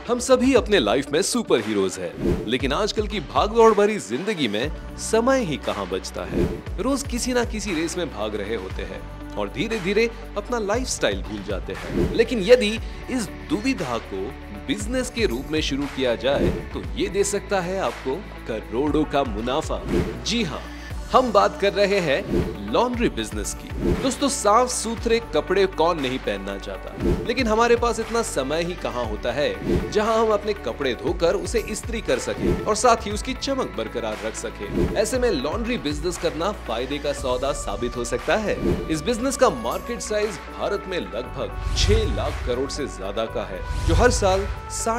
हम सभी अपने लाइफ में सुपर हीरोज हैं, लेकिन आजकल की भागदौड़ भरी जिंदगी में समय ही कहां बचता है। रोज किसी ना किसी रेस में भाग रहे होते हैं और धीरे धीरे अपना लाइफस्टाइल भूल जाते हैं। लेकिन यदि इस दुविधा को बिजनेस के रूप में शुरू किया जाए तो ये दे सकता है आपको करोड़ों का मुनाफा। जी हाँ, हम बात कर रहे हैं लॉन्ड्री बिजनेस की। दोस्तों, साफ सुथरे कपड़े कौन नहीं पहनना चाहता, लेकिन हमारे पास इतना समय ही कहां होता है जहां हम अपने कपड़े धोकर उसे इस्त्री कर सकें और साथ ही उसकी चमक बरकरार रख सकें। ऐसे में लॉन्ड्री बिजनेस करना फायदे का सौदा साबित हो सकता है। इस बिजनेस का मार्केट साइज भारत में लगभग 6 लाख करोड़ से ज्यादा का है, जो हर साल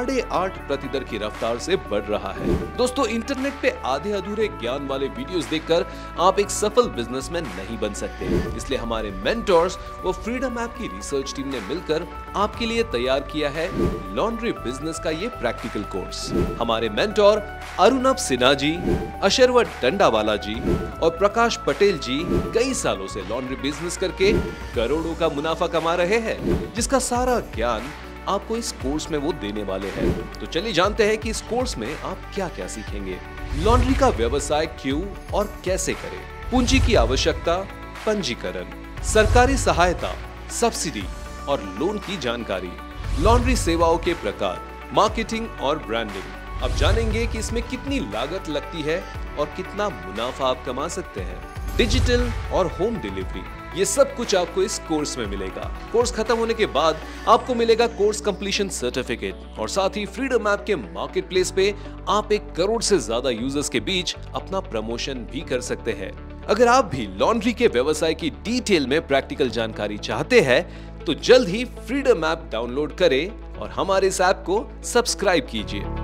8.5% दर की रफ्तार से बढ़ रहा है। दोस्तों, इंटरनेट पे आधे अधूरे ज्ञान वाले वीडियोस देखकर आप एक सफल बिजनेसमैन नहीं बन सकते। इसलिए हमारे मेंटोर्स व फ्रीडम ऐप की रिसर्च टीम ने मिलकर आपके लिए तैयार किया है लॉन्ड्री बिजनेस का ये प्रैक्टिकल कोर्स। हमारे मेंटोर अरुणव सिन्हा जी, अशरवत टंडावाला जी और प्रकाश पटेल जी कई सालों से लॉन्ड्री बिजनेस करके करोड़ों का मुनाफा कमा रहे हैं, जिसका सारा ज्ञान आपको इस कोर्स में वो देने वाले हैं। तो चलिए जानते हैं कि इस कोर्स में आप क्या क्या सीखेंगे। लॉन्ड्री का व्यवसाय क्यों और कैसे करें, पूंजी की आवश्यकता, पंजीकरण, सरकारी सहायता, सब्सिडी और लोन की जानकारी, लॉन्ड्री सेवाओं के प्रकार, मार्केटिंग और ब्रांडिंग। अब जानेंगे कि इसमें कितनी लागत लगती है और कितना मुनाफा आप कमा सकते हैं। डिजिटल और होम डिलीवरी, ये सब कुछ आपको इस कोर्स में मिलेगा। कोर्स खत्म होने के बाद आपको मिलेगा कोर्स कंप्लीशन सर्टिफिकेट और साथ ही फ्रीडम ऐप के मार्केट प्लेस पे आप 1 करोड़ से ज्यादा यूजर्स के बीच अपना प्रमोशन भी कर सकते हैं। अगर आप भी लॉन्ड्री के व्यवसाय की डिटेल में प्रैक्टिकल जानकारी चाहते हैं तो जल्द ही फ्रीडम ऐप डाउनलोड करें और हमारे इस ऐप को सब्सक्राइब कीजिए।